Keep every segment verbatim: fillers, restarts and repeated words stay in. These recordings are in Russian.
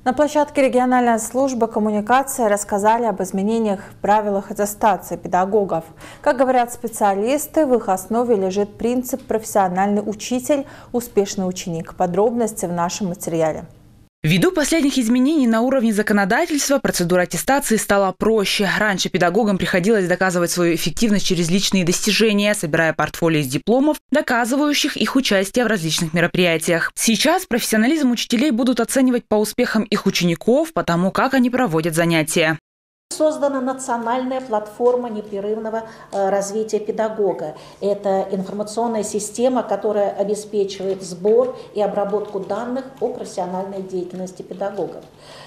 На площадке региональной службы коммуникации рассказали об изменениях в правилах аттестации педагогов. Как говорят специалисты, в их основе лежит принцип «профессиональный учитель, успешный ученик». Подробности в нашем материале. Ввиду последних изменений на уровне законодательства процедура аттестации стала проще. Раньше педагогам приходилось доказывать свою эффективность через личные достижения, собирая портфолио из дипломов, доказывающих их участие в различных мероприятиях. Сейчас профессионализм учителей будут оценивать по успехам их учеников, по тому, как они проводят занятия. Создана национальная платформа непрерывного развития педагога. Это информационная система, которая обеспечивает сбор и обработку данных о профессиональной деятельности педагогов.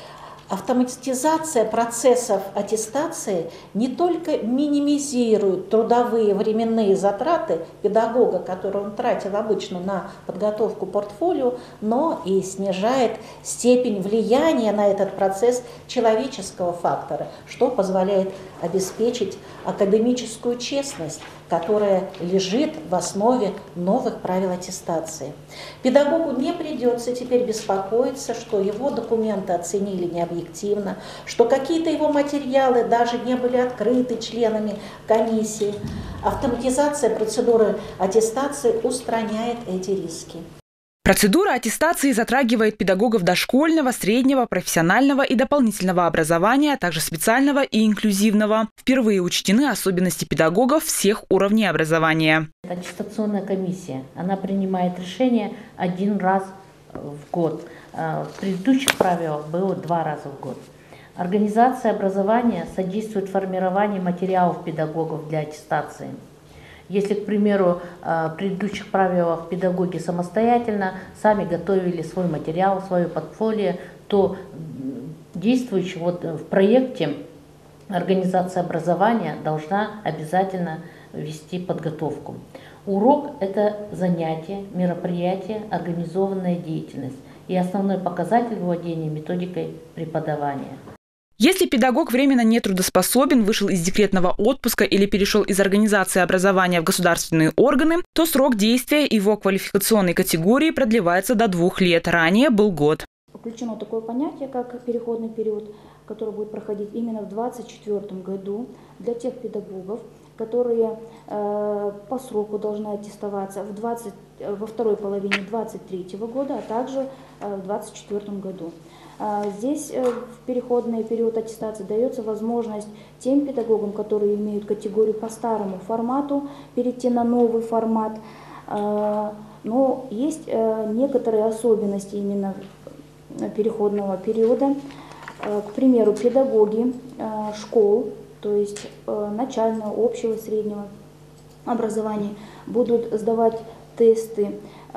Автоматизация процессов аттестации не только минимизирует трудовые временные затраты педагога, которые он тратил обычно на подготовку портфолио, но и снижает степень влияния на этот процесс человеческого фактора, что позволяет обеспечить академическую честность, которая лежит в основе новых правил аттестации. Педагогу не придется теперь беспокоиться, что его документы оценили необъективно, что какие-то его материалы даже не были открыты членами комиссии. Автоматизация процедуры аттестации устраняет эти риски. Процедура аттестации затрагивает педагогов дошкольного, среднего, профессионального и дополнительного образования, а также специального и инклюзивного. Впервые учтены особенности педагогов всех уровней образования. Аттестационная комиссия, она принимает решение один раз в год. В предыдущих правилах было два раза в год. Организация образования содействует формированию материалов педагогов для аттестации. Если, к примеру, в предыдущих правилах педагоги самостоятельно сами готовили свой материал, свое портфолио, то действующий вот в проекте организация образования должна обязательно вести подготовку. Урок – это занятие, мероприятие, организованная деятельность и основной показатель владения методикой преподавания. Если педагог временно нетрудоспособен, вышел из декретного отпуска или перешел из организации образования в государственные органы, то срок действия его квалификационной категории продлевается до двух лет. Ранее был год. Включено такое понятие, как переходный период, который будет проходить именно в две тысячи двадцать четвёртом году для тех педагогов, которые э, по сроку должны аттестоваться в двадцать, во второй половине две тысячи двадцать третьего года, а также э, в две тысячи двадцать четвёртом году. Здесь в переходный период аттестации дается возможность тем педагогам, которые имеют категорию по старому формату, перейти на новый формат. Но есть некоторые особенности именно переходного периода. К примеру, педагоги школ, то есть начального, общего, среднего образования, будут сдавать тесты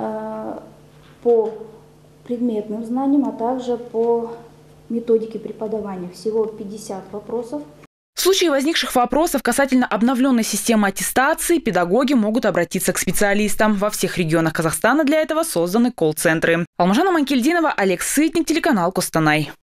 по предметным знаниям, а также по методике преподавания. Всего пятьдесят вопросов. В случае возникших вопросов касательно обновленной системы аттестации педагоги могут обратиться к специалистам. Во всех регионах Казахстана для этого созданы колл-центры. Алмажана Манкельдинова, Олег Сытник, телеканал Костанай.